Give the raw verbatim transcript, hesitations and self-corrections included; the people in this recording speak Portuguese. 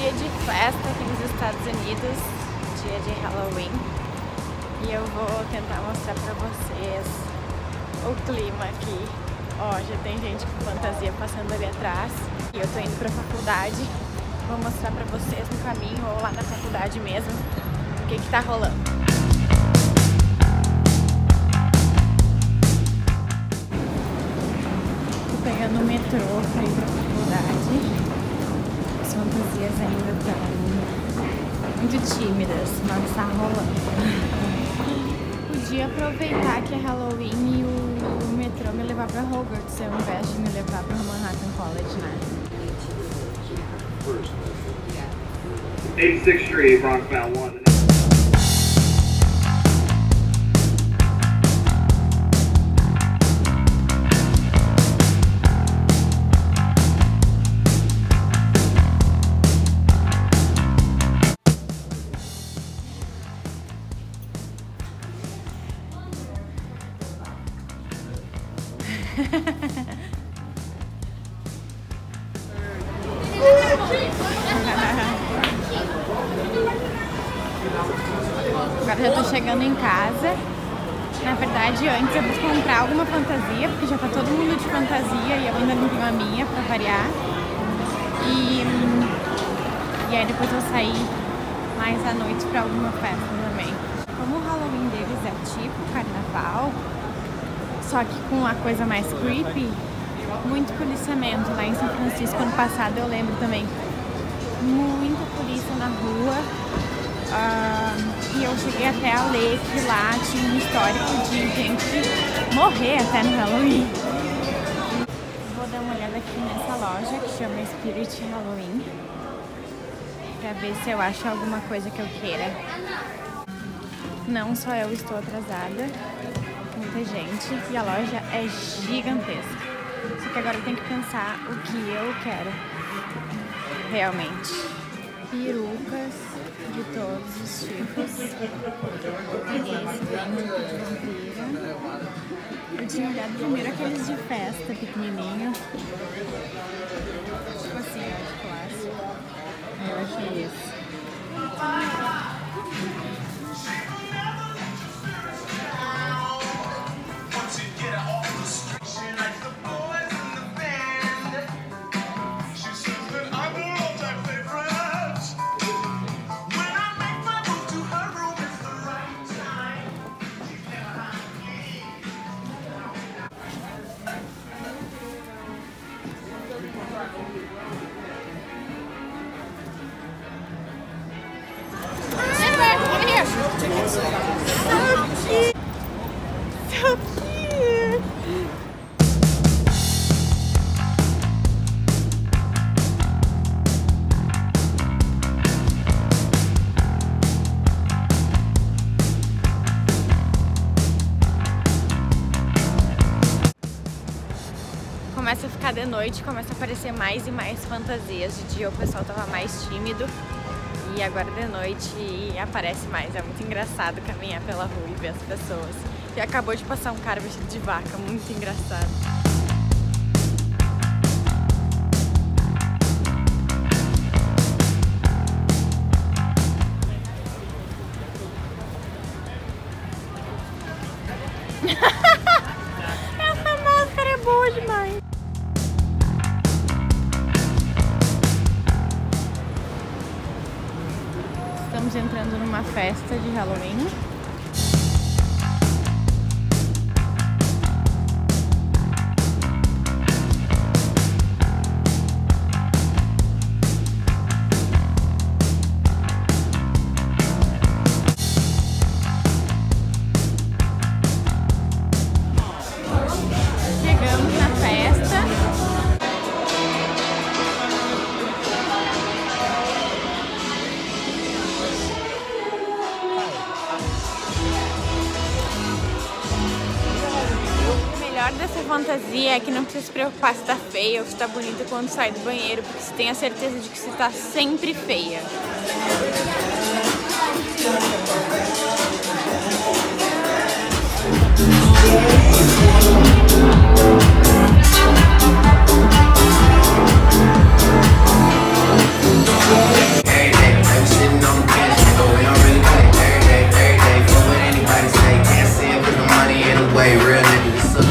dia de festa aqui nos Estados Unidos, dia de Halloween, e eu vou tentar mostrar pra vocês o clima aqui. Ó, já tem gente com fantasia passando ali atrás e eu tô indo pra faculdade. Vou mostrar pra vocês no caminho ou lá na faculdade mesmo o que que tá rolando. Tô pegando o metrô pra ir pra faculdade. As fantasias ainda estão muito tímidas, mas tá rolando. Podia aproveitar que é Halloween e o, o metrô me levar pra Hogwarts ao invés de me levar pra Manhattan College, né? eighty-sixth Street, Bronx Bound one. Agora já tô chegando em casa. Na verdade, antes eu vou comprar alguma fantasia, porque já tá todo mundo de fantasia e eu ainda não tenho a minha pra variar. E, e aí depois eu vou sair mais à noite pra alguma festa também. Como o Halloween deles é tipo carnaval, só que com uma coisa mais creepy, muito policiamento. Lá em São Francisco, ano passado, eu lembro também, muita polícia na rua. Uh, e eu cheguei até a ler que lá tinha um histórico de gente morrer até no Halloween. Vou dar uma olhada aqui nessa loja que chama Spirit Halloween pra ver se eu acho alguma coisa que eu queira. Não só eu estou atrasada, muita gente, e a loja é gigantesca. Só que agora eu tenho que pensar o que eu quero realmente. Perucas de todos os tipos. Peguei esse brinco de vampira. Eu tinha olhado primeiro aqueles de festa pequenininho, tipo assim, ó, de clássico. Aí eu achei esse. So cute! Começa a ficar de noite, começa a aparecer mais e mais fantasias. De dia o pessoal tava mais tímido e agora de noite aparece mais. É muito engraçado caminhar pela rua e ver as pessoas. E acabou de passar um cara vestido de vaca, muito engraçado. Essa máscara é boa demais. Estamos entrando numa festa de Halloween. Chegamos na festa. O melhor dessa fantasia é que não precisa se preocupar se tá feia ou se tá bonita quando sai do banheiro, porque você tem a certeza de que você tá sempre feia. cabeça.